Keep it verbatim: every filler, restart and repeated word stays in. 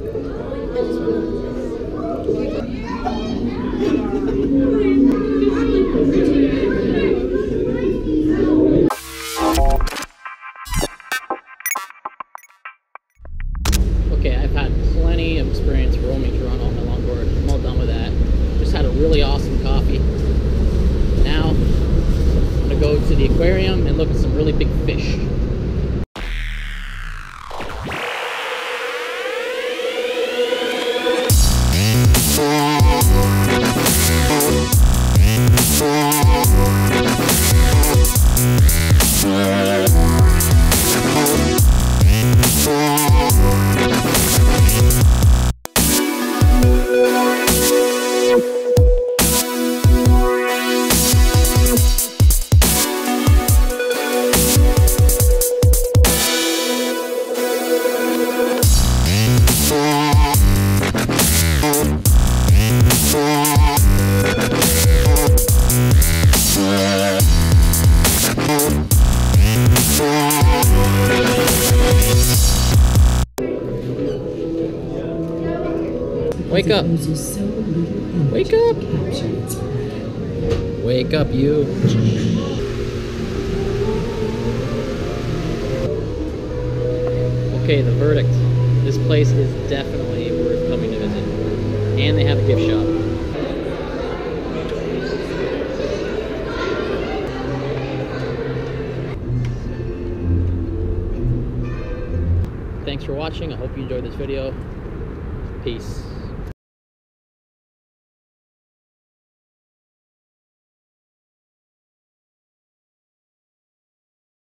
Okay, I've had plenty of experience roaming around on my longboard. I'm all done with that. Just had a really awesome coffee. Now, I'm gonna go to the aquarium and look at some really big fish. Wake up! Wake up! Wake up, you! Okay, the verdict. This place is definitely worth coming to visit. And they have a gift shop. Thanks for watching. I hope you enjoyed this video. Peace.